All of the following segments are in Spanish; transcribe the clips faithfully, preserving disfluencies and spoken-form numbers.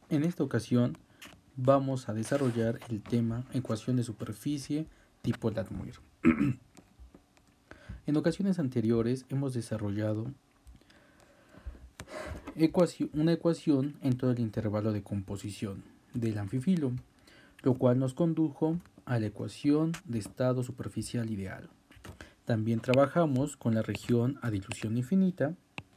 En esta ocasión vamos a desarrollar el tema ecuación de superficie tipo Lathmuir. En ocasiones anteriores hemos desarrollado ecuación, una ecuación en todo el intervalo de composición del anfifilo, lo cual nos condujo a la ecuación de estado superficial ideal. También trabajamos con la región a dilución infinita,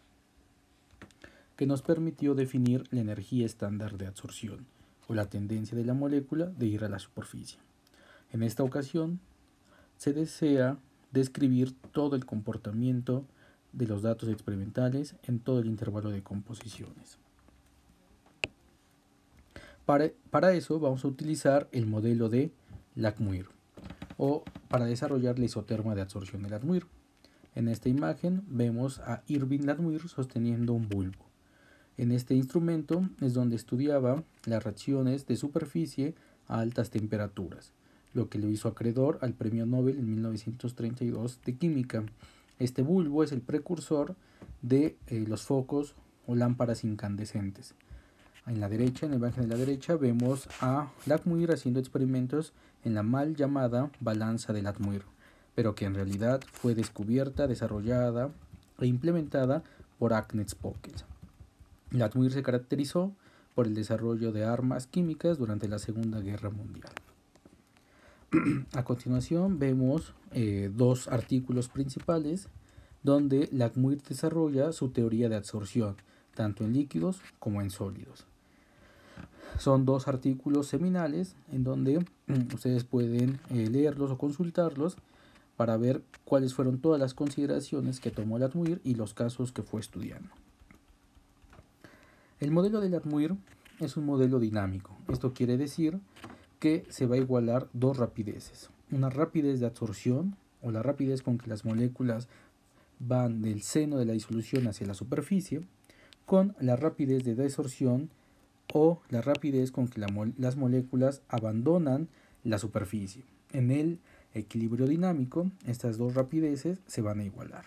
que nos permitió definir la energía estándar de absorción o la tendencia de la molécula de ir a la superficie. En esta ocasión se desea describir todo el comportamiento de los datos experimentales en todo el intervalo de composiciones. Para, para eso vamos a utilizar el modelo de Lathmuir o para desarrollar la isoterma de absorción de Lathmuir. En esta imagen vemos a Irving Lathmuir sosteniendo un bulbo. En este instrumento es donde estudiaba las reacciones de superficie a altas temperaturas, lo que lo hizo acreedor al Premio Nobel en mil novecientos treinta y dos de Química. Este bulbo es el precursor de eh, los focos o lámparas incandescentes. En la derecha, en la imagen de la derecha, vemos a Lathmuir haciendo experimentos en la mal llamada balanza de Lathmuir, pero que en realidad fue descubierta, desarrollada e implementada por Agnes Pockels. Lathmuir se caracterizó por el desarrollo de armas químicas durante la Segunda Guerra Mundial. A continuación vemos eh, dos artículos principales donde Lathmuir desarrolla su teoría de absorción, tanto en líquidos como en sólidos. Son dos artículos seminales en donde mm, ustedes pueden eh, leerlos o consultarlos para ver cuáles fueron todas las consideraciones que tomó Lathmuir y los casos que fue estudiando. El modelo de Lathmuir es un modelo dinámico. Esto quiere decir que se va a igualar dos rapideces. Una rapidez de absorción, o la rapidez con que las moléculas van del seno de la disolución hacia la superficie, con la rapidez de desorción o la rapidez con que la mo- las moléculas abandonan la superficie. En el equilibrio dinámico, estas dos rapideces se van a igualar.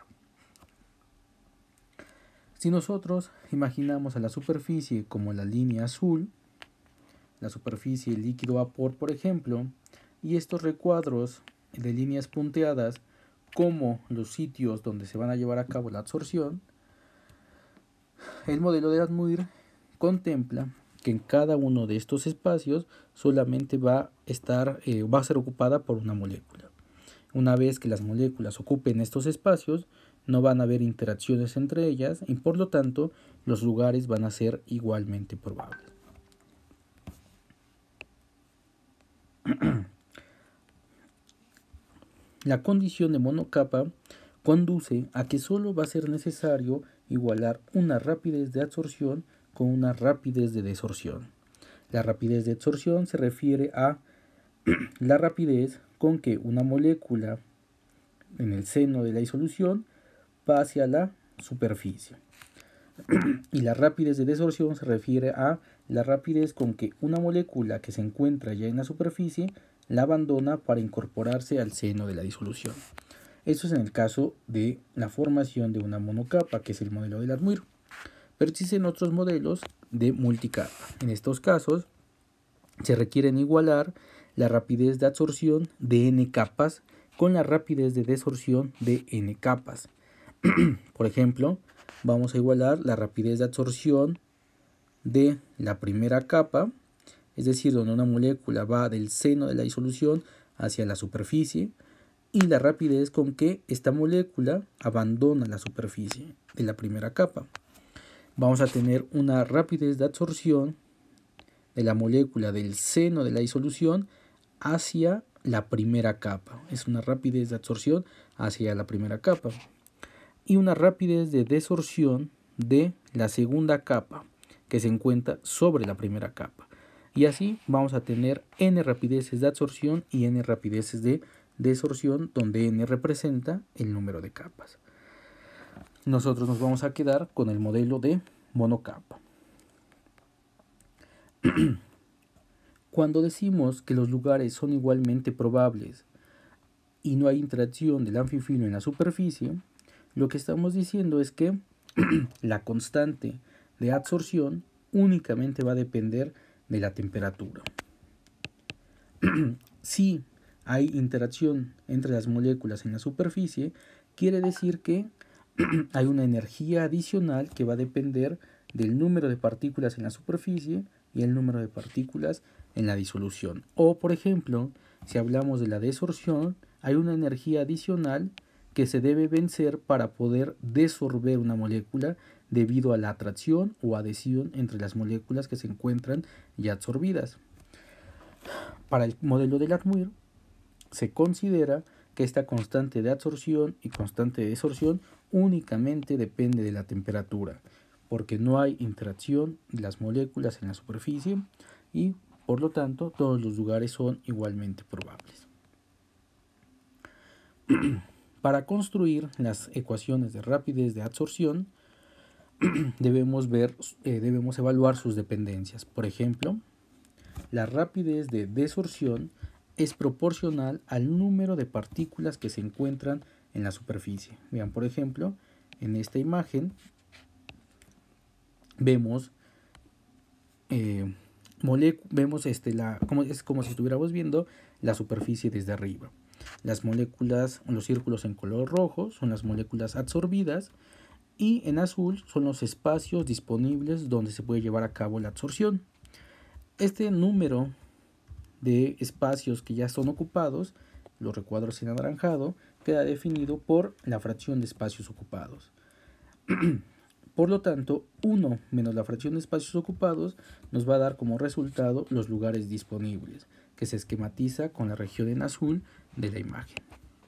Si nosotros imaginamos a la superficie como la línea azul, la superficie líquido-vapor, por ejemplo, y estos recuadros de líneas punteadas como los sitios donde se van a llevar a cabo la absorción, el modelo de Lathmuir contempla que en cada uno de estos espacios solamente va a estar, eh, va a ser ocupada por una molécula. Una vez que las moléculas ocupen estos espacios, no van a haber interacciones entre ellas y por lo tanto los lugares van a ser igualmente probables. La condición de monocapa conduce a que solo va a ser necesario igualar una rapidez de absorción con una rapidez de desorción. La rapidez de absorción se refiere a la rapidez con que una molécula en el seno de la disolución va hacia la superficie. Y la rapidez de desorción se refiere a la rapidez con que una molécula que se encuentra ya en la superficie la abandona para incorporarse al seno de la disolución. Esto es en el caso de la formación de una monocapa, que es el modelo de Lathmuir. Pero existen otros modelos de multicapa. En estos casos se requieren igualar la rapidez de absorción de n capas con la rapidez de desorción de n capas. Por ejemplo, vamos a igualar la rapidez de absorción de la primera capa, es decir, donde una molécula va del seno de la disolución hacia la superficie, y la rapidez con que esta molécula abandona la superficie de la primera capa. Vamos a tener una rapidez de absorción de la molécula del seno de la disolución hacia la primera capa. Es una rapidez de absorción hacia la primera capa. Y una rapidez de desorción de la segunda capa, que se encuentra sobre la primera capa. Y así vamos a tener n rapideces de absorción y n rapideces de desorción, donde n representa el número de capas. Nosotros nos vamos a quedar con el modelo de monocapa. Cuando decimos que los lugares son igualmente probables y no hay interacción del anfifilo en la superficie, lo que estamos diciendo es que la constante de absorción únicamente va a depender de la temperatura. Si hay interacción entre las moléculas en la superficie, quiere decir que hay una energía adicional que va a depender del número de partículas en la superficie y el número de partículas en la disolución. O, por ejemplo, si hablamos de la desorción, hay una energía adicional que se debe vencer para poder desorber una molécula debido a la atracción o adhesión entre las moléculas que se encuentran ya absorbidas. Para el modelo de Latmuir se considera que esta constante de absorción y constante de desorción únicamente depende de la temperatura, porque no hay interacción de las moléculas en la superficie y por lo tanto todos los lugares son igualmente probables. Para construir las ecuaciones de rapidez de absorción debemos ver, eh, debemos evaluar sus dependencias. Por ejemplo, la rapidez de desorción es proporcional al número de partículas que se encuentran en la superficie. Vean, por ejemplo, en esta imagen vemos, eh, vemos este, la, como, es como si estuviéramos viendo la superficie desde arriba. Las moléculas, los círculos en color rojo son las moléculas absorbidas y en azul son los espacios disponibles donde se puede llevar a cabo la absorción. Este número de espacios que ya son ocupados, los recuadros en anaranjado, queda definido por la fracción de espacios ocupados. Por lo tanto, uno menos la fracción de espacios ocupados nos va a dar como resultado los lugares disponibles, que se esquematiza con la región en azul de la imagen.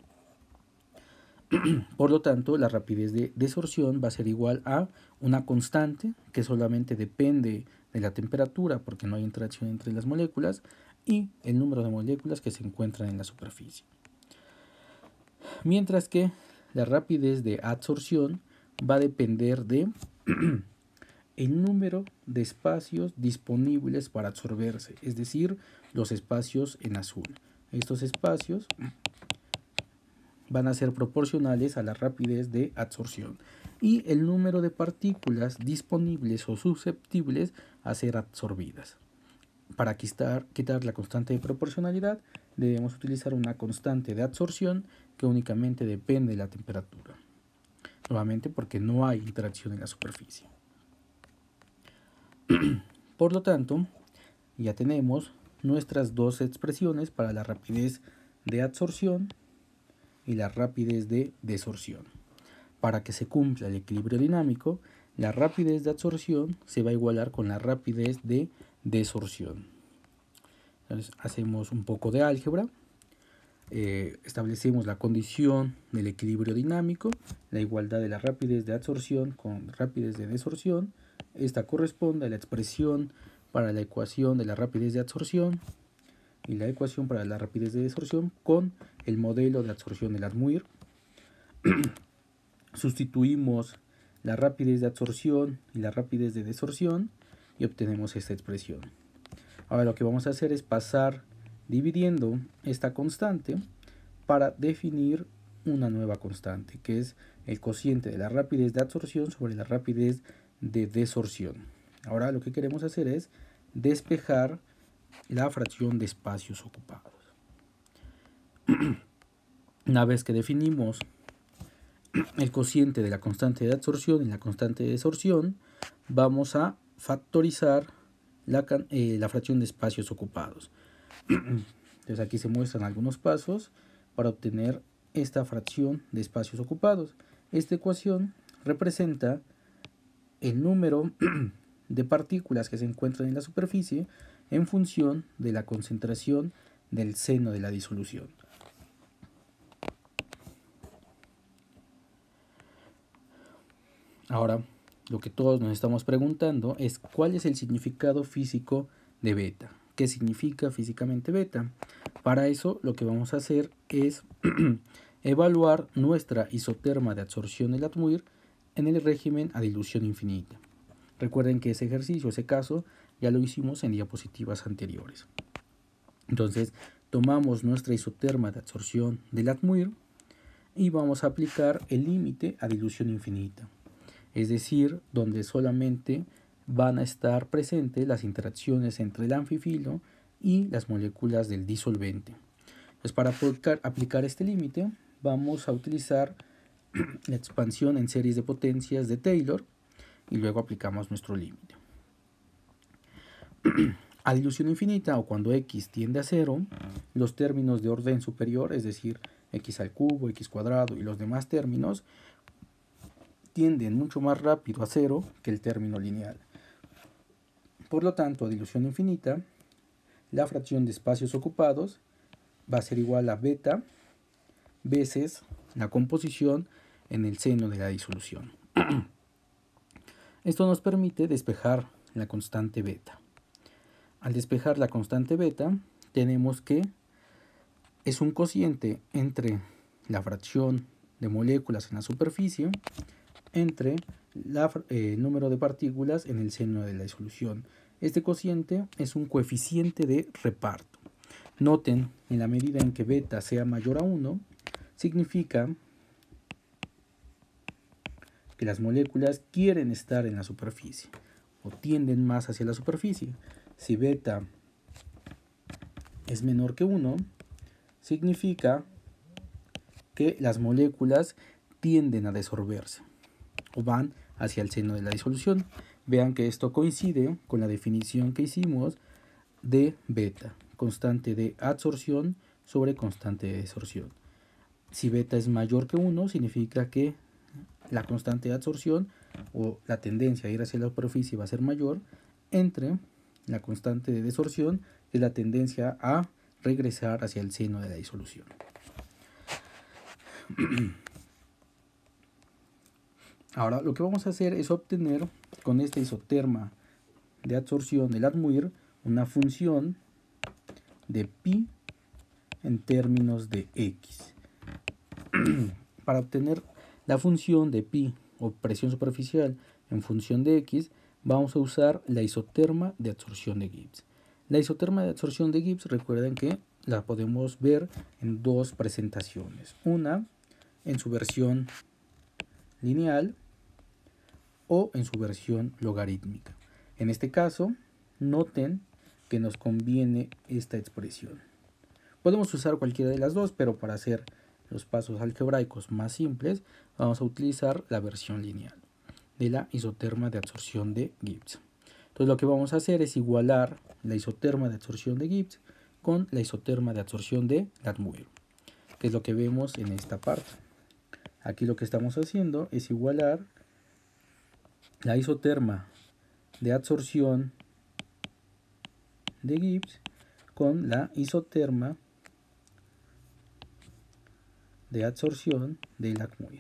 Por lo tanto, la rapidez de desorción va a ser igual a una constante que solamente depende de la temperatura porque no hay interacción entre las moléculas y el número de moléculas que se encuentran en la superficie. Mientras que la rapidez de adsorción va a depender de el número de espacios disponibles para absorberse, es decir, los espacios en azul. Estos espacios van a ser proporcionales a la rapidez de adsorción y el número de partículas disponibles o susceptibles a ser absorbidas. Para quitar, quitar la constante de proporcionalidad debemos utilizar una constante de adsorción que únicamente depende de la temperatura. Nuevamente porque no hay interacción en la superficie. Por lo tanto, ya tenemos nuestras dos expresiones para la rapidez de adsorción y la rapidez de desorción. Para que se cumpla el equilibrio dinámico, la rapidez de adsorción se va a igualar con la rapidez de desorción. Entonces, hacemos un poco de álgebra, eh, establecemos la condición del equilibrio dinámico, la igualdad de la rapidez de adsorción con rapidez de desorción. Esta corresponde a la expresión para la ecuación de la rapidez de adsorción y la ecuación para la rapidez de desorción con el modelo de adsorción de Latmuir. Sustituimos la rapidez de adsorción y la rapidez de desorción y obtenemos esta expresión. Ahora lo que vamos a hacer es pasar dividiendo esta constante para definir una nueva constante, que es el cociente de la rapidez de adsorción sobre la rapidez de desorción. Ahora lo que queremos hacer es despejar la fracción de espacios ocupados. Una vez que definimos el cociente de la constante de adsorción y la constante de desorción, vamos a factorizar la, eh, la fracción de espacios ocupados. Entonces aquí se muestran algunos pasos para obtener esta fracción de espacios ocupados. Esta ecuación representa el número de partículas que se encuentran en la superficie en función de la concentración del seno de la disolución. Ahora, lo que todos nos estamos preguntando es ¿cuál es el significado físico de beta? ¿Qué significa físicamente beta? Para eso lo que vamos a hacer es evaluar nuestra isoterma de adsorción de Latmuir en el régimen a dilución infinita. Recuerden que ese ejercicio, ese caso, ya lo hicimos en diapositivas anteriores. Entonces, tomamos nuestra isoterma de adsorción de Latmuir y vamos a aplicar el límite a dilución infinita. Es decir, donde solamente van a estar presentes las interacciones entre el anfifilo y las moléculas del disolvente. Pues para poder aplicar este límite vamos a utilizar la expansión en series de potencias de Taylor y luego aplicamos nuestro límite. A dilución infinita o cuando x tiende a cero, los términos de orden superior, es decir, x al cubo, x cuadrado y los demás términos, tienden mucho más rápido a cero que el término lineal. Por lo tanto, a dilución infinita, la fracción de espacios ocupados va a ser igual a beta veces la composición en el seno de la disolución. Esto nos permite despejar la constante beta. Al despejar la constante beta, tenemos que es un cociente entre la fracción de moléculas en la superficie entre el eh, número de partículas en el seno de la disolución. Este cociente es un coeficiente de reparto. Noten, en la medida en que beta sea mayor a uno, significa que las moléculas quieren estar en la superficie o tienden más hacia la superficie. Si beta es menor que uno, significa que las moléculas tienden a desorberse o van hacia el seno de la disolución. Vean que esto coincide con la definición que hicimos de beta, constante de adsorción sobre constante de desorción. Si beta es mayor que uno, significa que la constante de adsorción o la tendencia a ir hacia la superficie va a ser mayor entre la constante de desorción y la tendencia a regresar hacia el seno de la disolución. Ahora lo que vamos a hacer es obtener con esta isoterma de adsorción del Atmuir una función de pi en términos de x. Para obtener la función de pi o presión superficial en función de x, vamos a usar la isoterma de adsorción de Gibbs. La isoterma de adsorción de Gibbs, recuerden que la podemos ver en dos presentaciones. Una en su versión lineal o en su versión logarítmica. En este caso, noten que nos conviene esta expresión. Podemos usar cualquiera de las dos, pero para hacer los pasos algebraicos más simples, vamos a utilizar la versión lineal de la isoterma de adsorción de Gibbs. Entonces lo que vamos a hacer es igualar la isoterma de adsorción de Gibbs con la isoterma de adsorción de Atmuir, que es lo que vemos en esta parte. Aquí lo que estamos haciendo es igualar la isoterma de adsorción de Gibbs con la isoterma de adsorción del Atmuir.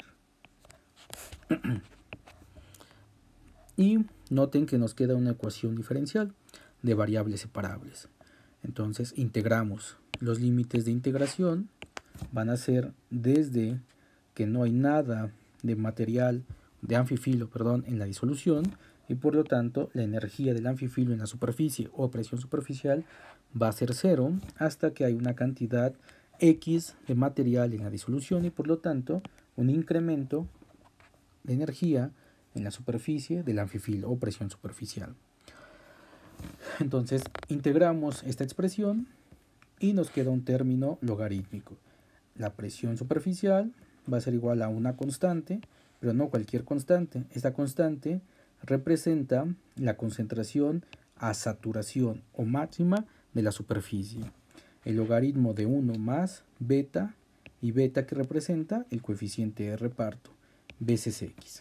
Y noten que nos queda una ecuación diferencial de variables separables. Entonces integramos. Los límites de integración van a ser desde que no hay nada de material, de anfifilo, perdón, en la disolución, y por lo tanto la energía del anfifilo en la superficie o presión superficial va a ser cero hasta que hay una cantidad X de material en la disolución y por lo tanto un incremento de energía en la superficie del anfifilo o presión superficial. Entonces integramos esta expresión y nos queda un término logarítmico. La presión superficial va a ser igual a una constante, pero no cualquier constante. Esta constante representa la concentración a saturación o máxima de la superficie. El logaritmo de uno más beta, y beta que representa el coeficiente de reparto, veces x.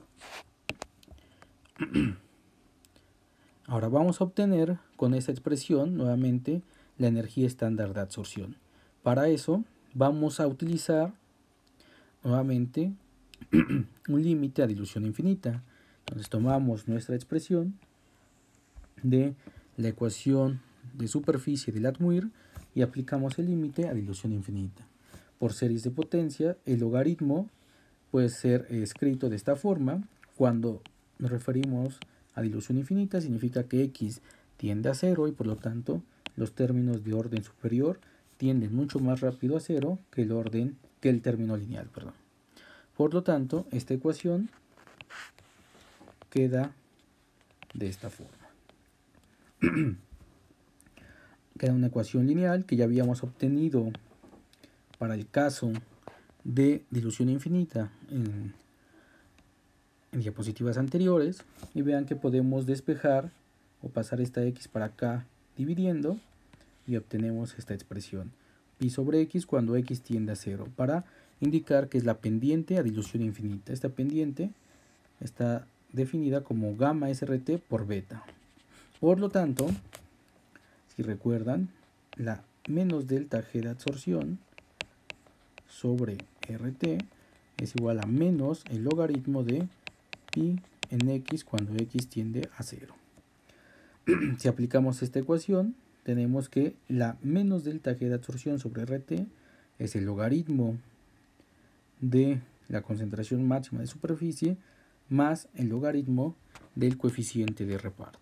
Ahora vamos a obtener con esta expresión nuevamente la energía estándar de adsorción. Para eso vamos a utilizar nuevamente un límite a dilución infinita. Entonces tomamos nuestra expresión de la ecuación de superficie del Atmuir y aplicamos el límite a dilución infinita. Por series de potencia, el logaritmo puede ser escrito de esta forma. Cuando nos referimos a dilución infinita, significa que x tiende a cero y por lo tanto los términos de orden superior tienden mucho más rápido a cero que el orden que el término lineal, perdón. Por lo tanto, esta ecuación queda de esta forma. Queda una ecuación lineal que ya habíamos obtenido para el caso de dilución infinita en, en diapositivas anteriores, y vean que podemos despejar o pasar esta x para acá dividiendo y obtenemos esta expresión pi sobre x cuando x tiende a cero, para indicar que es la pendiente a dilución infinita. Esta pendiente está definida como gamma S R T por beta. Por lo tanto, si recuerdan, la menos delta G de absorción sobre R T es igual a menos el logaritmo de pi en x cuando x tiende a cero. Si aplicamos esta ecuación, tenemos que la menos delta G de absorción sobre R T es el logaritmo de la concentración máxima de superficie más el logaritmo del coeficiente de reparto.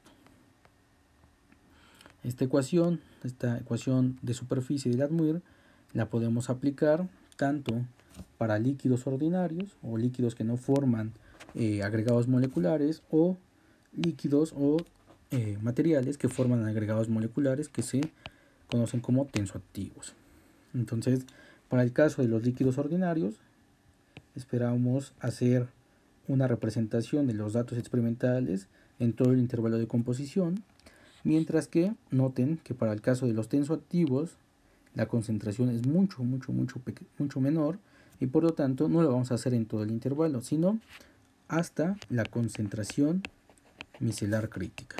Esta ecuación, esta ecuación de superficie de Latmuir, la podemos aplicar tanto para líquidos ordinarios o líquidos que no forman eh, agregados moleculares, o líquidos o eh, materiales que forman agregados moleculares que se conocen como tensoactivos. Entonces, para el caso de los líquidos ordinarios, esperamos hacer una representación de los datos experimentales en todo el intervalo de composición, mientras que noten que para el caso de los tensoactivos la concentración es mucho, mucho, mucho, mucho menor, y por lo tanto no lo vamos a hacer en todo el intervalo, sino hasta la concentración micelar crítica.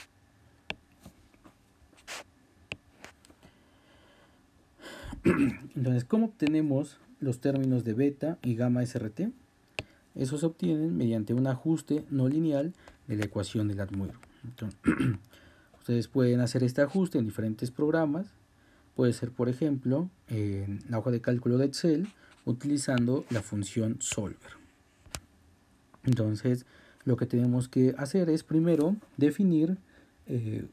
Entonces, ¿cómo obtenemos los términos de beta y gamma S R T? Esos se obtienen mediante un ajuste no lineal de la ecuación de Latmuir. Entonces, ustedes pueden hacer este ajuste en diferentes programas. Puede ser, por ejemplo, en la hoja de cálculo de Excel, utilizando la función solver. Entonces, lo que tenemos que hacer es primero definir eh,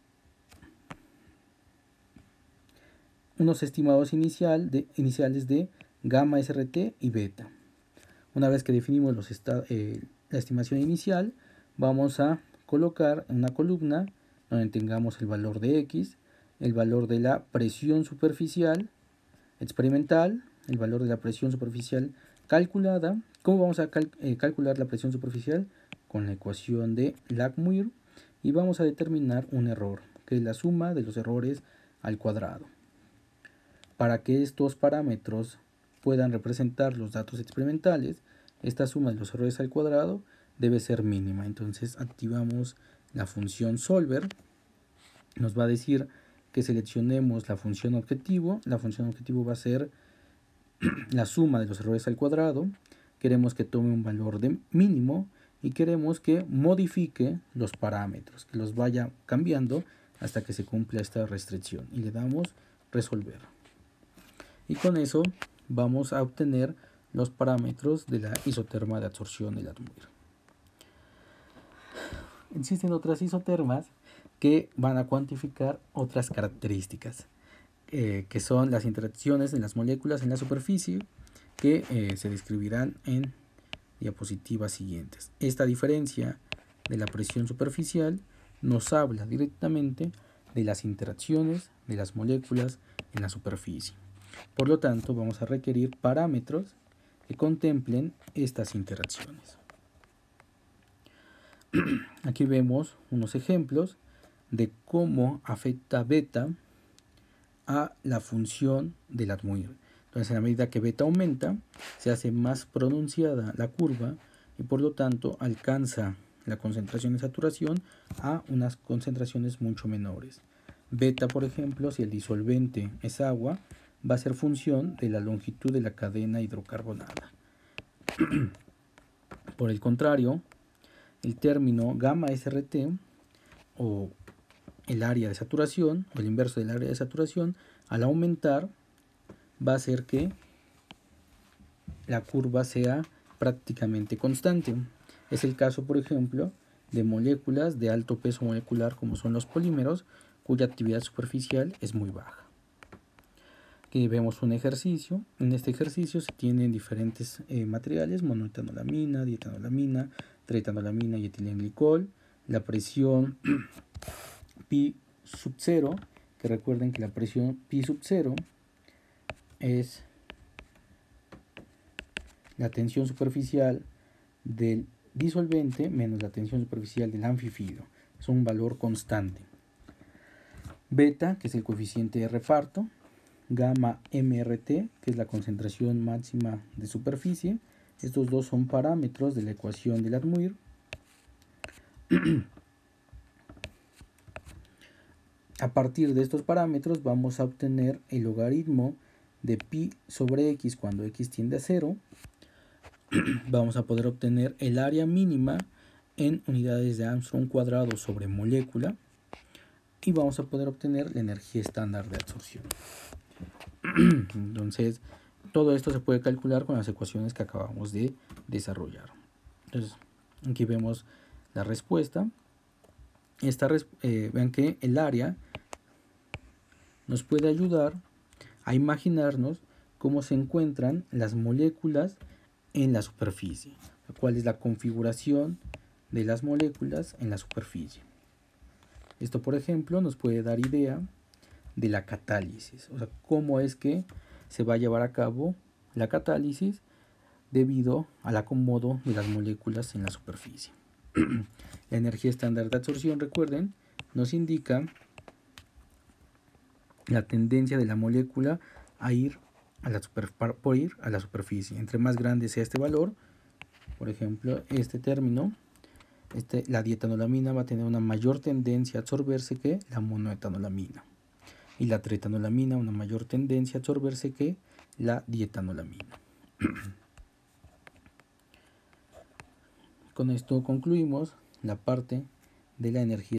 unos estimados inicial de, iniciales de gamma S R T y beta. Una vez que definimos los eh, la estimación inicial, vamos a colocar en una columna donde tengamos el valor de x, el valor de la presión superficial experimental, el valor de la presión superficial calculada. ¿Cómo vamos a cal eh, calcular la presión superficial? Con la ecuación de Latmuir, y vamos a determinar un error, que es la suma de los errores al cuadrado. Para que estos parámetros puedan representar los datos experimentales, esta suma de los errores al cuadrado debe ser mínima. Entonces activamos la función solver. Nos va a decir que seleccionemos la función objetivo. La función objetivo va a ser la suma de los errores al cuadrado. Queremos que tome un valor de mínimo y queremos que modifique los parámetros, que los vaya cambiando hasta que se cumpla esta restricción, y le damos resolver. Y con eso vamos a obtener los parámetros de la isoterma de absorción de Latmuir. Existen otras isotermas que van a cuantificar otras características, eh, que son las interacciones de las moléculas en la superficie, que eh, se describirán en diapositivas siguientes. Esta diferencia de la presión superficial nos habla directamente de las interacciones de las moléculas en la superficie. Por lo tanto, vamos a requerir parámetros que contemplen estas interacciones. Aquí vemos unos ejemplos de cómo afecta beta a la función de Latmuir. Entonces, a la medida que beta aumenta, se hace más pronunciada la curva y por lo tanto alcanza la concentración de saturación a unas concentraciones mucho menores. Beta, por ejemplo, si el disolvente es agua, va a ser función de la longitud de la cadena hidrocarbonada. Por el contrario, el término gamma S R T, o el área de saturación, o el inverso del área de saturación, al aumentar va a hacer que la curva sea prácticamente constante. Es el caso, por ejemplo, de moléculas de alto peso molecular como son los polímeros, cuya actividad superficial es muy baja. Aquí vemos un ejercicio. En este ejercicio se tienen diferentes eh, materiales: monoetanolamina, dietanolamina, tretanolamina y etilenglicol. la presión pi sub cero, que recuerden que la presión pi sub cero es la tensión superficial del disolvente menos la tensión superficial del anfífilo. Es un valor constante. Beta, que es el coeficiente de reparto. Gamma M R T, que es la concentración máxima de superficie. Estos dos son parámetros de la ecuación de Latmuir. A partir de estos parámetros vamos a obtener el logaritmo de pi sobre x cuando x tiende a cero. Vamos a poder obtener el área mínima en unidades de Armstrong cuadrado sobre molécula. Y vamos a poder obtener la energía estándar de absorción. Entonces, todo esto se puede calcular con las ecuaciones que acabamos de desarrollar. Entonces, aquí vemos la respuesta. Esta, eh, vean que el área nos puede ayudar a imaginarnos cómo se encuentran las moléculas en la superficie, cuál es la configuración de las moléculas en la superficie. Esto, por ejemplo, nos puede dar idea de la catálisis, o sea, cómo es que se va a llevar a cabo la catálisis debido al acomodo de las moléculas en la superficie. La energía estándar de absorción, recuerden, nos indica la tendencia de la molécula a ir a la, super, por ir a la superficie. Entre más grande sea este valor, por ejemplo, este término, este, la dietanolamina va a tener una mayor tendencia a absorberse que la monoetanolamina. Y la tretanolamina una mayor tendencia a absorberse que la dietanolamina. Con esto concluimos la parte de la energía